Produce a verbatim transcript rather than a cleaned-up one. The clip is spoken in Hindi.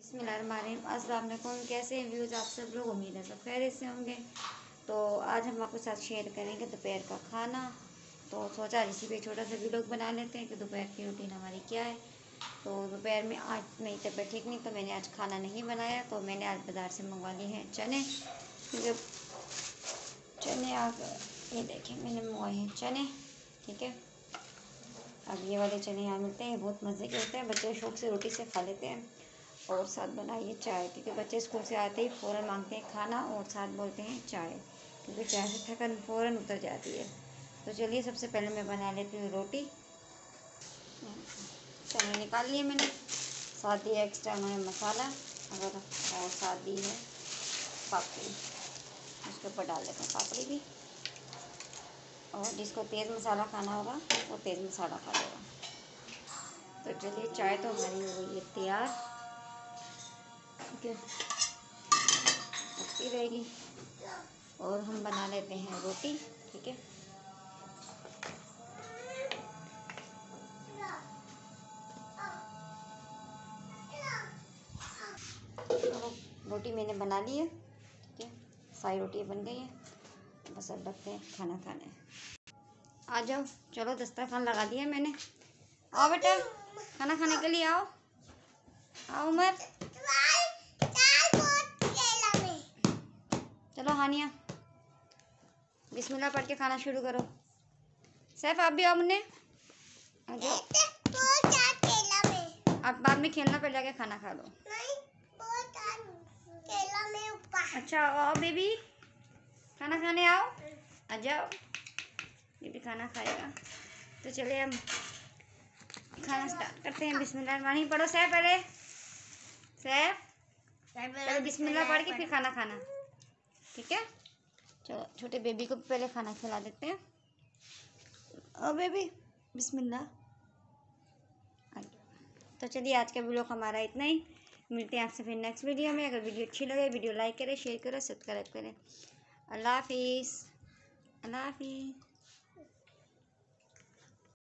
बिस्मिल्लाहिर्रहमानिर्रहीम। अस्सलाम वालेकुम। कैसे हैं व्यूज़ आप सब लोग? उम्मीद है सब खैरियत से होंगे। तो आज हम आपके साथ शेयर करेंगे दोपहर का खाना। तो सोचा रेसिपी एक छोटा सा वीडियो बना लेते हैं कि दोपहर की रूटीन हमारी क्या है। तो दोपहर में आज मेरी तबीयत ठीक नहीं, तो मैंने आज खाना नहीं बनाया। तो मैंने आज बाज़ार से मंगवा लिए हैं चने, क्योंकि चने आ ये देखें मैंने मंगवाए हैं चने। ठीक है, अब ये वाले चने यहाँ मिलते हैं, बहुत मज़े के होते हैं, बच्चे शौक से रोटी से खा लेते हैं। और साथ बनाइए चाय, क्योंकि बच्चे स्कूल से आते ही फ़ौरन मांगते हैं खाना और साथ बोलते हैं चाय, क्योंकि चाय से थकन फ़ौरन उतर जाती है। तो चलिए सबसे पहले मैं बना लेती हूँ रोटी। चने निकाल लिए मैंने, साथ दिया एक्स्ट्रा उन्होंने मसाला अगर, और साथ दी है पापड़ी। उसके ऊपर डाल देते हैं पापड़ी भी, और जिसको तेज़ मसाला खाना होगा वो तेज़ मसाला खा लेगा। तो चलिए चाय तो हमारी हो गई है तैयार, ठीक है, पकती रहेगी। और हम बना लेते हैं रोटी। ठीक है, तो रोटी मैंने बना ली है। ठीक है, सारी रोटी बन गई है, बस अब लगते हैं खाना खाने। आ जाओ, चलो दस्तरखान लगा दिया मैंने। आओ बेटा, खाना खाने के लिए आओ। आओ उमर, चलो हानिया, बिस्मिल्लाह पढ़ के खाना शुरू करो। सैफ आप भी आओ मुन्ने, आ जाओ। आप बाद में खेलना, पे जाके खाना खा लो। अच्छा आओ बेबी, खाना खाने आओ, आ जाओ। बेबी खाना खाएगा। तो चलिए हम खाना स्टार्ट करते हैं। बिस्मिल्लाह पढ़ो सैफ, पहले सैफ पहले बिस्मिल्लाह पढ़ के फिर खाना खाना। ठीक है, चलो छोटे बेबी को पहले खाना खिला देते हैं। ओ बेबी बिस्मिल्लाह। तो चलिए आज का वीडियो हमारा इतना ही, मिलते हैं आपसे फिर नेक्स्ट वीडियो में। अगर वीडियो अच्छी लगे वीडियो लाइक करें, शेयर करें, सब्सक्राइब करें। अल्लाह हाफिज़, अल्लाह हाफिज़।